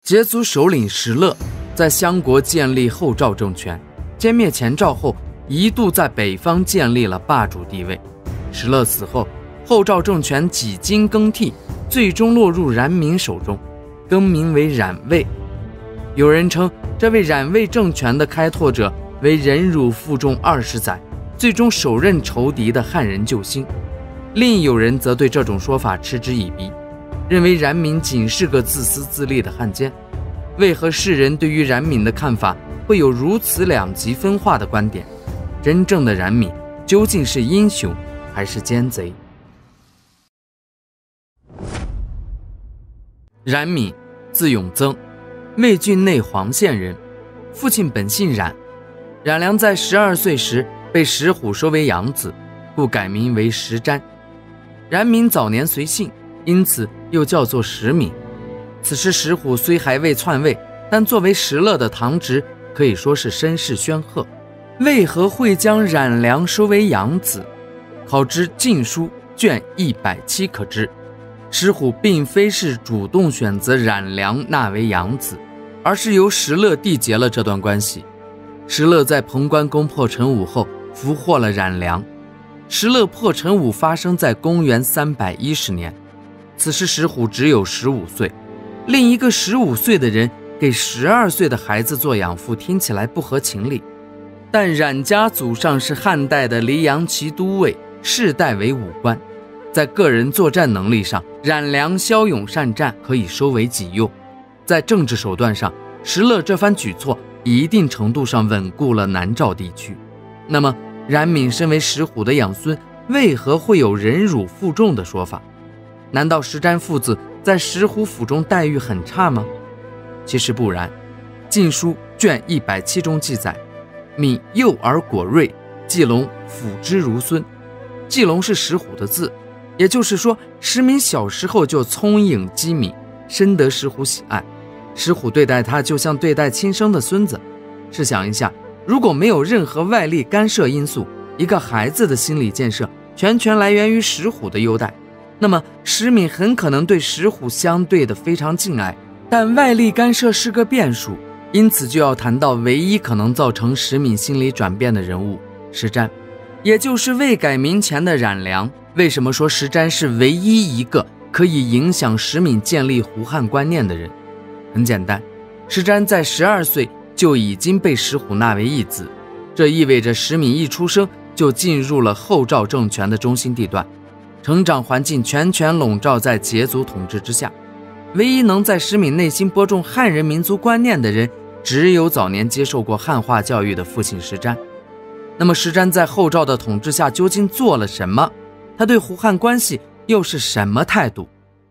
羯族首领石勒在襄国建立后赵政权，歼灭前赵后，一度在北方建立了霸主地位。石勒死后，后赵政权几经更替，最终落入冉闵手中，更名为冉魏。有人称这位冉魏政权的开拓者为忍辱负重20载，最终手刃仇敌的汉人救星。另有人则对这种说法嗤之以鼻，认为冉闵仅是个自私自利的汉奸。为何世人对于冉闵的看法会有如此两极分化的观点？真正的冉闵究竟是英雄还是奸贼？冉闵，字永增，魏郡内黄县人，父亲本姓冉。冉良在12岁时被石虎收为养子，故改名为石瞻。冉闵早年随姓，因此又叫做石闵。此时石虎虽还未篡位，但作为石勒的堂侄，可以说是声势煊赫。为何会将冉良收为养子？考之《晋书》卷107可知，石虎并非是主动选择冉良纳为养子，而是由石勒缔结了这段关系。石勒在潼关攻破陈武后，俘获了冉良。石勒破陈武发生在公元310年，此时石虎只有15岁。另一个15岁的人给12岁的孩子做养父，听起来不合情理。但冉家祖上是汉代的黎阳骑都尉，世代为武官，在个人作战能力上，冉良骁勇善战，可以收为己用。在政治手段上，石勒这番举措一定程度上稳固了南赵地区。那么冉闵身为石虎的养孙，为何会有忍辱负重的说法？难道石瞻父子在石虎府中待遇很差吗？其实不然，《晋书》卷107中记载，闵幼而果锐，季龙抚之如孙。季龙是石虎的字，也就是说石闵小时候就聪颖机敏，深得石虎喜爱。石虎对待他就像对待亲生的孙子。试想一下，如果没有任何外力干涉因素，一个孩子的心理建设全来源于石虎的优待，那么石闵很可能对石虎相对的非常敬爱。但外力干涉是个变数，因此就要谈到唯一可能造成石闵心理转变的人物——石瞻，也就是未改名前的冉良。为什么说石瞻是唯一一个可以影响石闵建立胡汉观念的人？很简单，石瞻在12岁就已经被石虎纳为义子，这意味着石闵一出生就进入了后赵政权的中心地段，成长环境全权笼罩在羯族统治之下。唯一能在石闵内心播种汉人民族观念的人，只有早年接受过汉化教育的父亲石瞻。那么石瞻在后赵的统治下究竟做了什么？他对胡汉关系又是什么态度？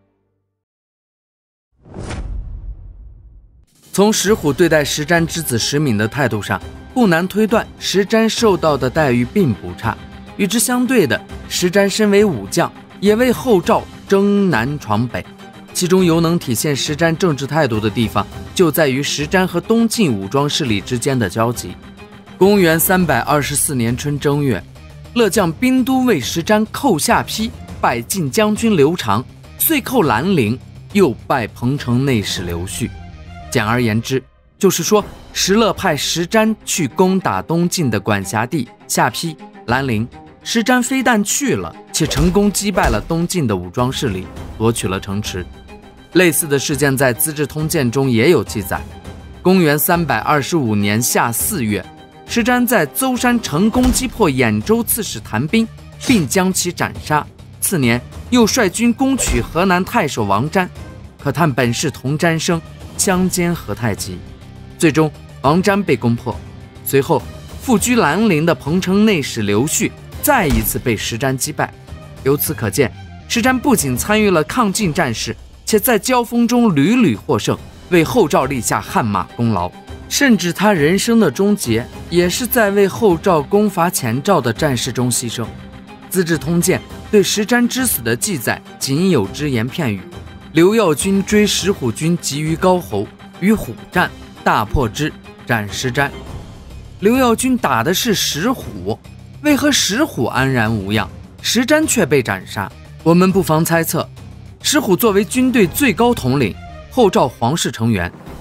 从石虎对待石瞻之子石闵的态度上，不难推断石瞻受到的待遇并不差。与之相对的，石瞻身为武将，也为后赵征南闯北。其中尤能体现石瞻政治态度的地方，就在于石瞻和东晋武装势力之间的交集。公元324年春正月，乐将兵都尉石瞻寇下邳，拜晋将军刘长，遂寇兰陵，又拜彭城内史刘旭。简而言之，就是说石勒派石瞻去攻打东晋的管辖地下邳、兰陵，石瞻非但去了，且成功击败了东晋的武装势力，夺取了城池。类似的事件在《资治通鉴》中也有记载。公元325年夏4月，石瞻在邹山成功击破兖州刺史谭斌，并将其斩杀。次年又率军攻取河南太守王瞻，可叹本是同瞻生，相煎何太急。最终王瞻被攻破。随后复居兰陵的彭城内史刘旭再一次被石瞻击败。由此可见，石瞻不仅参与了抗晋战事，且在交锋中屡屡获胜，为后赵立下汗马功劳。甚至他人生的终结也是在为后赵攻伐前赵的战事中牺牲。《资治通鉴》对石瞻之死的记载仅有只言片语：刘耀军追石虎军急于高侯，与虎战，大破之，斩石瞻。刘耀军打的是石虎，为何石虎安然无恙，石瞻却被斩杀？我们不妨猜测，石虎作为军队最高统领，后赵皇室成员，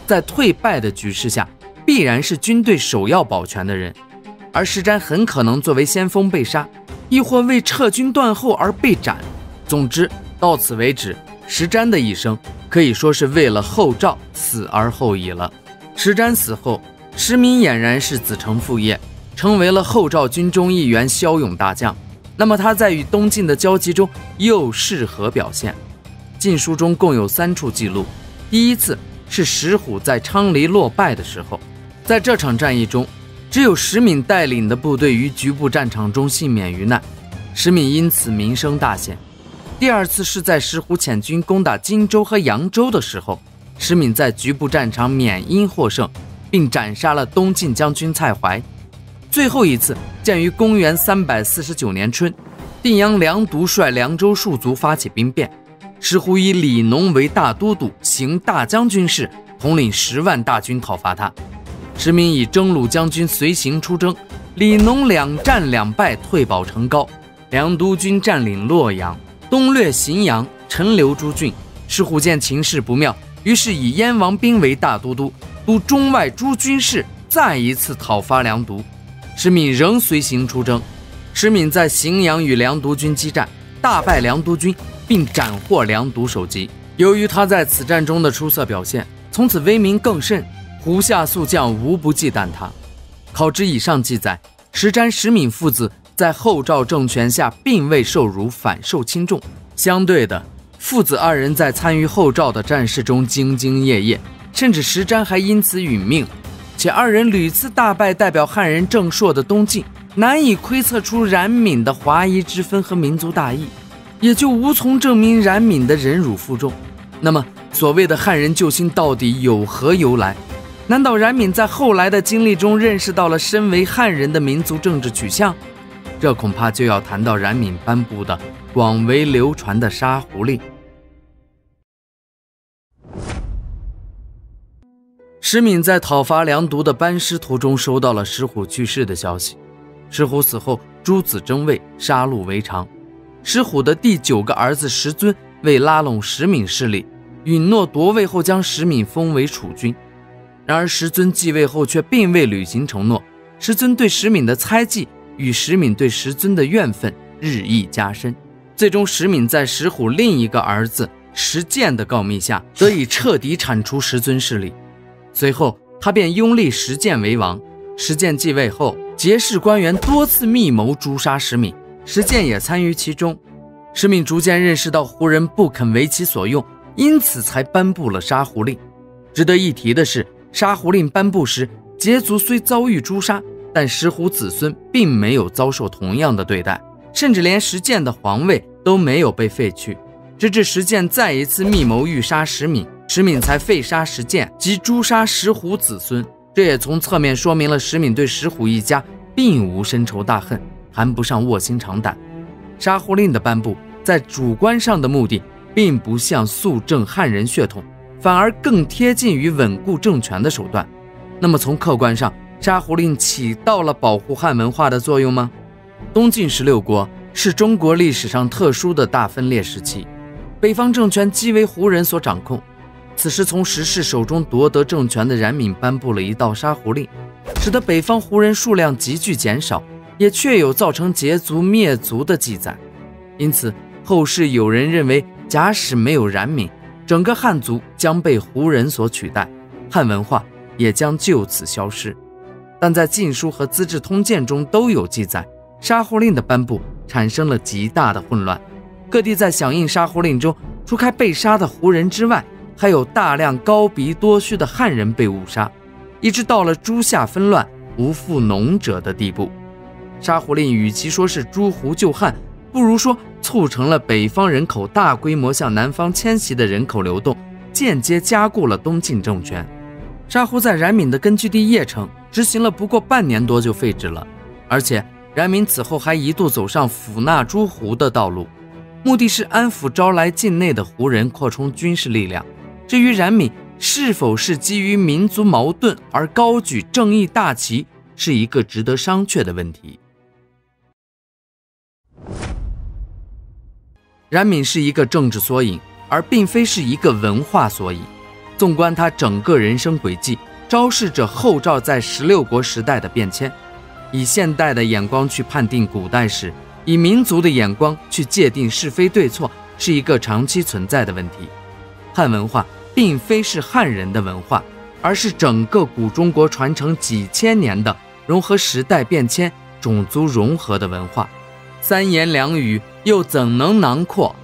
在退败的局势下，必然是军队首要保全的人，而石瞻很可能作为先锋被杀，亦或为撤军断后而被斩。总之，到此为止，石瞻的一生可以说是为了后赵死而后已了。石瞻死后，石敏俨然是子承父业，成为了后赵军中一员骁勇大将。那么他在与东晋的交集中又是何表现？晋书中共有3处记录。第一次是石虎在昌黎落败的时候，在这场战役中，只有石敏带领的部队于局部战场中幸免于难，石敏因此名声大显。第二次是在石虎遣军攻打荆州和扬州的时候，石敏在局部战场免因获胜，并斩杀了东晋将军蔡怀。最后一次见于公元349年春，定阳梁独率凉州戍卒发起兵变，石虎以李农为大都督，行大将军事，统领10万大军讨伐他。石敏以征虏将军随行出征，李农2战2败，退保成皋。梁督军占领洛阳，东掠荥阳、陈留诸郡。石虎见情势不妙，于是以燕王兵为大都督，督中外诸军事，再一次讨伐梁独。石敏仍随行出征，石敏在荥阳与梁独军激战，大败梁独军，并斩获梁独首级。由于他在此战中的出色表现，从此威名更甚，胡下宿将无不忌惮他。考之以上记载，石瞻、石敏父子在后赵政权下并未受辱，反受轻重。相对的，父子2人在参与后赵的战事中兢兢业业，甚至石瞻还因此殒命。且2人屡次大败代表汉人正朔的东晋，难以窥测出冉闵的华夷之分和民族大义，也就无从证明冉闵的忍辱负重。那么所谓的汉人救星到底有何由来？难道冉闵在后来的经历中认识到了身为汉人的民族政治取向？这恐怕就要谈到冉闵颁布的广为流传的杀胡令。石敏在讨伐梁独的班师途中收到了石虎去世的消息。石虎死后，诸子争位，杀戮为常。石虎的第9个儿子石遵为拉拢石敏势力，允诺夺位后将石敏封为储君。然而石遵继位后却并未履行承诺，石遵对石敏的猜忌与石敏对石遵的怨愤日益加深。最终石敏在石虎另一个儿子石建的告密下，得以彻底铲除石遵势力。随后他便拥立石建为王。石建继位后，结识官员多次密谋诛杀石敏，石建也参与其中。石敏逐渐认识到胡人不肯为其所用，因此才颁布了杀胡令。值得一提的是，杀胡令颁布时，羯族虽遭遇诛杀，但石虎子孙并没有遭受同样的对待，甚至连石建的皇位都没有被废去。直至石建再一次密谋欲杀石敏，石敏才废杀石建及诛杀石虎子孙。这也从侧面说明了石敏对石虎一家并无深仇大恨，谈不上卧薪尝胆。杀胡令的颁布，在主观上的目的并不像肃正汉人血统，反而更贴近于稳固政权的手段。那么从客观上，杀胡令起到了保护汉文化的作用吗？东晋16国是中国历史上特殊的大分裂时期，北方政权皆为胡人所掌控。此时从石氏手中夺得政权的冉闵颁布了一道杀胡令，使得北方胡人数量急剧减少，也确有造成羯族灭族的记载。因此后世有人认为，假使没有冉闵，整个汉族将被胡人所取代，汉文化也将就此消失。但在《晋书》和《资治通鉴》中都有记载，杀胡令的颁布产生了极大的混乱。各地在响应杀胡令中，除开被杀的胡人之外，还有大量高鼻多须的汉人被误杀，一直到了诸夏纷乱、无复农者的地步。杀胡令与其说是诛胡救汉，不如说促成了北方人口大规模向南方迁徙的人口流动，间接加固了东晋政权。杀胡在冉闵的根据地邺城执行了不过半年多就废止了，而且冉闵此后还一度走上抚纳诸胡的道路，目的是安抚招来境内的胡人，扩充军事力量。至于冉闵是否是基于民族矛盾而高举正义大旗，是一个值得商榷的问题。冉闵是一个政治缩影，而并非是一个文化缩影。 纵观他整个人生轨迹，昭示着后赵在16国时代的变迁。以现代的眼光去判定古代史，以民族的眼光去界定是非对错，是一个长期存在的问题。汉文化并非是汉人的文化，而是整个古中国传承几千年的融合时代变迁、种族融合的文化。三言两语又怎能囊括